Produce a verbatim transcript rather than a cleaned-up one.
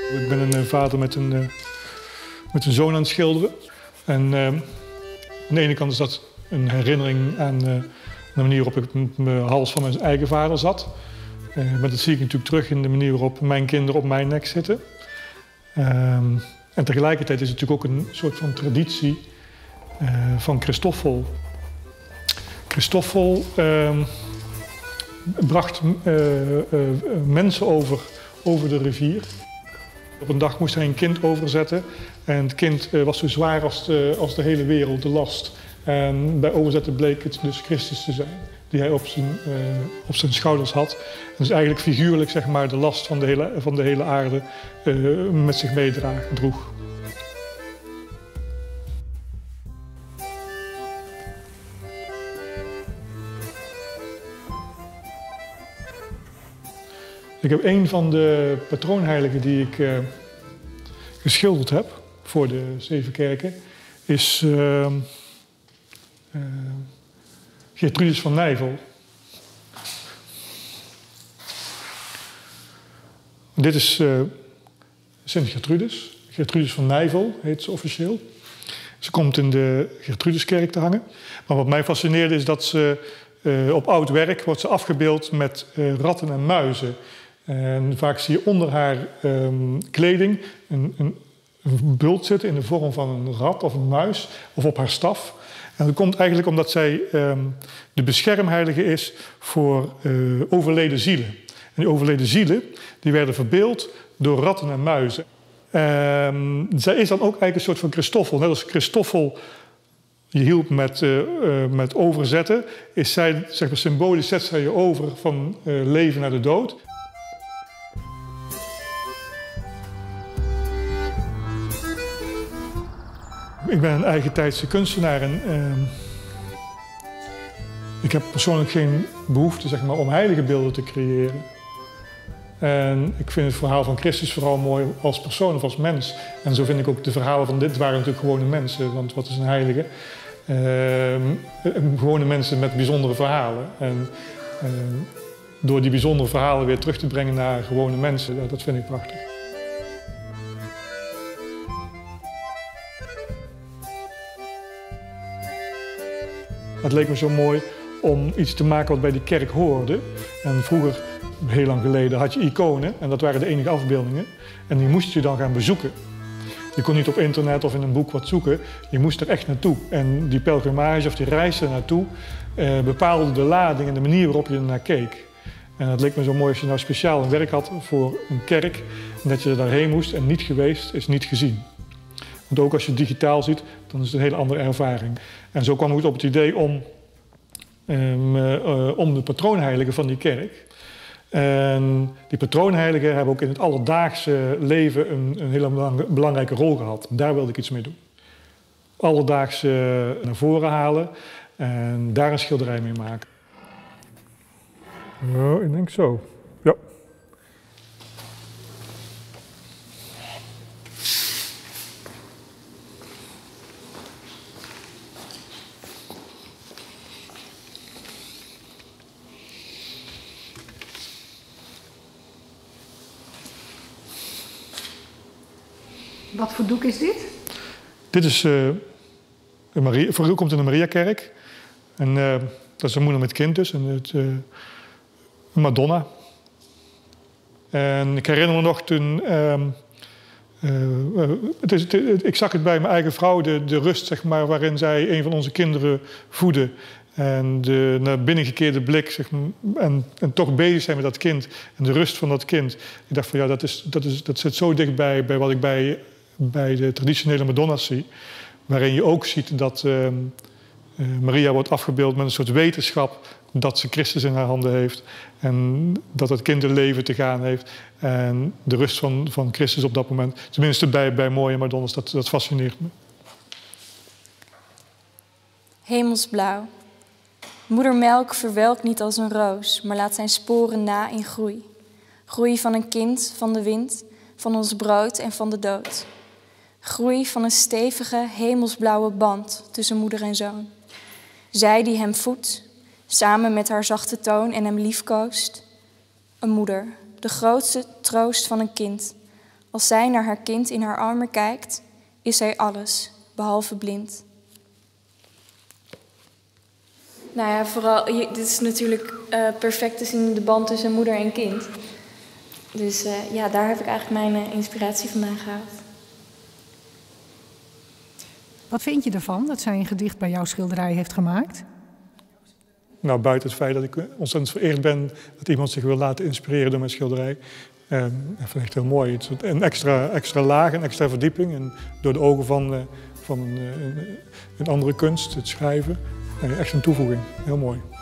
Ik ben een uh, vader met een, uh, met een zoon aan het schilderen. En uh, aan de ene kant is dat een herinnering aan uh, de manier waarop ik op mijn hals van mijn eigen vader zat. Uh, maar dat zie ik natuurlijk terug in de manier waarop mijn kinderen op mijn nek zitten. Uh, en tegelijkertijd is het natuurlijk ook een soort van traditie uh, van Christoffel. Christoffel uh, bracht uh, uh, mensen over, over de rivier. Op een dag moest hij een kind overzetten en het kind uh, was zo zwaar als de, als de hele wereld, de last. En bij overzetten bleek het dus Christus te zijn, die hij op zijn, uh, op zijn schouders had. En dus eigenlijk figuurlijk zeg maar, de last van de hele, van de hele aarde uh, met zich meedroeg. Ik heb een van de patroonheiligen die ik uh, geschilderd heb voor de zeven kerken, is uh, uh, Gertrudis van Nijvel. Dit is uh, Sint Gertrudis. Gertrudis van Nijvel heet ze officieel. Ze komt in de Gertrudiskerk te hangen. Maar wat mij fascineerde is dat ze uh, op oud werk wordt ze afgebeeld met uh, ratten en muizen. En vaak zie je onder haar um, kleding een, een, een bult zitten in de vorm van een rat of een muis of op haar staf. En dat komt eigenlijk omdat zij um, de beschermheilige is voor uh, overleden zielen. En die overleden zielen die werden verbeeld door ratten en muizen. Um, zij is dan ook eigenlijk een soort van Christoffel. Net als Christoffel je hielp met, uh, uh, met overzetten, is zij, zeg maar, symbolisch zet zij je over van uh, leven naar de dood. Ik ben een eigentijdse kunstenaar en uh, ik heb persoonlijk geen behoefte zeg maar, om heilige beelden te creëren. En ik vind het verhaal van Christus vooral mooi als persoon of als mens. En zo vind ik ook de verhalen van dit waren natuurlijk gewone mensen, want wat is een heilige? Uh, gewone mensen met bijzondere verhalen. En uh, door die bijzondere verhalen weer terug te brengen naar gewone mensen, dat vind ik prachtig. Het leek me zo mooi om iets te maken wat bij die kerk hoorde. En vroeger, heel lang geleden, had je iconen en dat waren de enige afbeeldingen. En die moest je dan gaan bezoeken. Je kon niet op internet of in een boek wat zoeken, je moest er echt naartoe. En die pelgrimage of die reis er naartoe eh, bepaalde de lading en de manier waarop je er naar keek. En het leek me zo mooi als je nou speciaal een werk had voor een kerk en dat je er daarheen moest en niet geweest is niet gezien. Want ook als je het digitaal ziet, dan is het een hele andere ervaring. En zo kwam ik op het idee om, um, uh, om de patroonheiligen van die kerk. En die patroonheiligen hebben ook in het alledaagse leven een, een hele belangrijke rol gehad. Daar wilde ik iets mee doen. Alledaags uh, naar voren halen en daar een schilderij mee maken. Oh, ik denk zo. Ja. Wat voor doek is dit? Dit is uh, een Maria, voor u komt in de Mariakerk. En uh, dat is een moeder met kind dus. En het, uh, een Madonna. En ik herinner me nog toen... Uh, uh, het is, het, ik zag het bij mijn eigen vrouw, de, de rust zeg maar, waarin zij een van onze kinderen voedde. En de naar binnen gekeerde blik zeg maar, en, en toch bezig zijn met dat kind. En de rust van dat kind. Ik dacht van ja, dat, is, dat, is, dat zit zo dichtbij bij wat ik bij, bij de traditionele Madonna's zie. Waarin je ook ziet dat uh, uh, Maria wordt afgebeeld met een soort wetenschap dat ze Christus in haar handen heeft. En dat het kind een leven te gaan heeft. En de rust van, van Christus op dat moment. Tenminste bij, bij mooie Madonna's, dat, dat fascineert me. Hemelsblauw. Moedermelk verwelkt niet als een roos, maar laat zijn sporen na in groei. Groei van een kind, van de wind, van ons brood en van de dood. Groei van een stevige, hemelsblauwe band tussen moeder en zoon. Zij die hem voedt, samen met haar zachte toon en hem liefkoost. Een moeder, de grootste troost van een kind. Als zij naar haar kind in haar armen kijkt, is zij alles, behalve blind. Nou ja, vooral, je, dit is natuurlijk uh, perfect te zien in de band tussen moeder en kind. Dus uh, ja, daar heb ik eigenlijk mijn uh, inspiratie vandaan gehaald. Wat vind je ervan dat zij een gedicht bij jouw schilderij heeft gemaakt? Nou, buiten het feit dat ik ontzettend vereerd ben dat iemand zich wil laten inspireren door mijn schilderij. Uh, dat vind ik echt heel mooi. Het is een extra, extra laag, een extra verdieping. En door de ogen van, uh, van een, een, een andere kunst, het schrijven. Uh, echt een toevoeging. Heel mooi.